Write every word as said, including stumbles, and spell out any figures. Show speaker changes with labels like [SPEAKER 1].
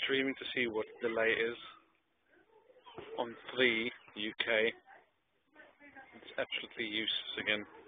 [SPEAKER 1] streaming to see what delay is on three U K. It's absolutely useless again.